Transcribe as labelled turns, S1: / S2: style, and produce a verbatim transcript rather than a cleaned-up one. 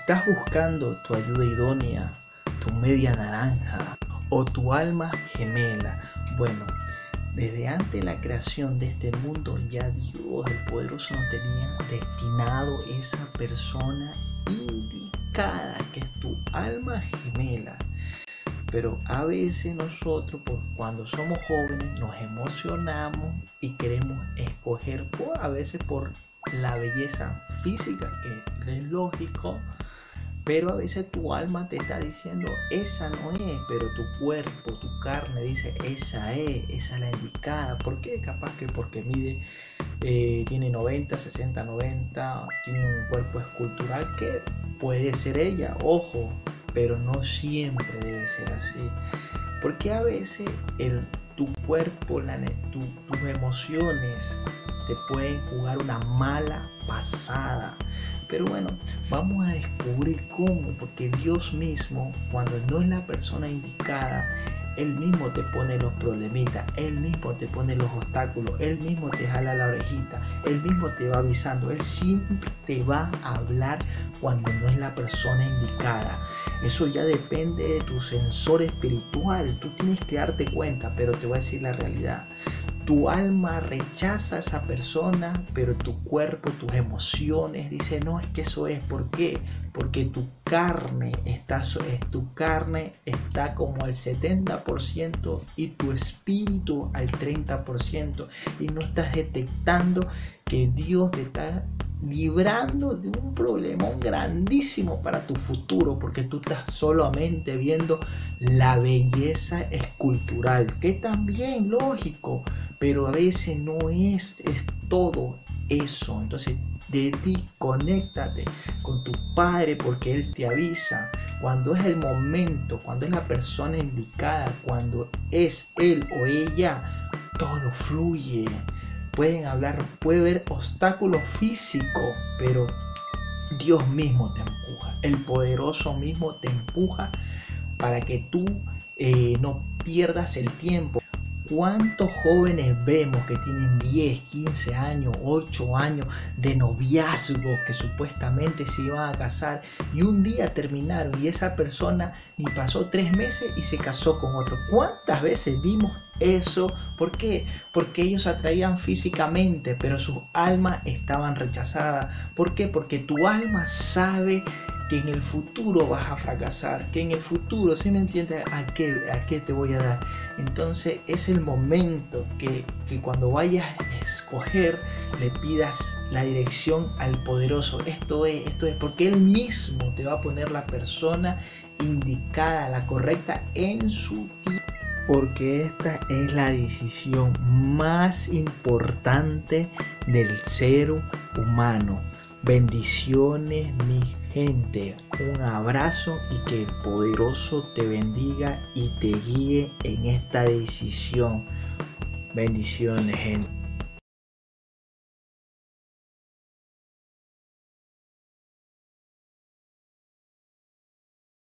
S1: ¿Estás buscando tu ayuda idónea, tu media naranja o tu alma gemela? Bueno, desde antes de la creación de este mundo ya Dios el Poderoso nos tenía destinado esa persona indicada que es tu alma gemela. Pero a veces nosotros, por cuando somos jóvenes, nos emocionamos y queremos escoger, por, a veces por la belleza física, que es lógico, pero a veces tu alma te está diciendo, esa no es, pero tu cuerpo, tu carne dice, esa es, esa es la indicada. ¿Por qué? Capaz que porque mide, eh, tiene noventa, sesenta, noventa, tiene un cuerpo escultural que puede ser ella, ojo, pero no siempre debe ser así. Porque a veces el, tu cuerpo, la, tu, tus emociones te pueden jugar una mala pasada. Pero bueno, vamos a descubrir cómo, porque Dios mismo, cuando no es la persona indicada, Él mismo te pone los problemitas, Él mismo te pone los obstáculos, Él mismo te jala la orejita, Él mismo te va avisando, Él siempre te va a hablar cuando no es la persona indicada. Eso ya depende de tu sensor espiritual, tú tienes que darte cuenta, pero te voy a decir la realidad. Tu alma rechaza a esa persona, pero tu cuerpo, tus emociones, dice, no, es que eso es. ¿Por qué? Porque tu carne está, tu carne está como al setenta por ciento y tu espíritu al treinta por ciento. Y no estás detectando que Dios te está librando de un problemón grandísimo para tu futuro, porque tú estás solamente viendo la belleza escultural, que también lógico, pero a veces no es, es todo eso. Entonces de ti conéctate con tu Padre, porque Él te avisa cuando es el momento, cuando es la persona indicada, cuando es Él o ella, todo fluye. Pueden hablar, puede haber obstáculos físicos, pero Dios mismo te empuja, el Poderoso mismo te empuja para que tú eh, no pierdas el tiempo. ¿Cuántos jóvenes vemos que tienen diez, quince años, ocho años de noviazgo, que supuestamente se iban a casar y un día terminaron y esa persona ni pasó tres meses y se casó con otro? ¿Cuántas veces vimos eso? ¿Por qué? Porque ellos atraían físicamente, pero sus almas estaban rechazadas. ¿Por qué? Porque tu alma sabe que en el futuro vas a fracasar, que en el futuro, ¿sí me entiendes? ¿A qué, a qué te voy a dar? Entonces es el momento que, que cuando vayas a escoger le pidas la dirección al Poderoso. Esto es, esto es porque Él mismo te va a poner la persona indicada, la correcta en su tiempo. Porque esta es la decisión más importante del ser humano. Bendiciones, mi gente. Un abrazo y que el Poderoso te bendiga y te guíe en esta decisión. Bendiciones, gente.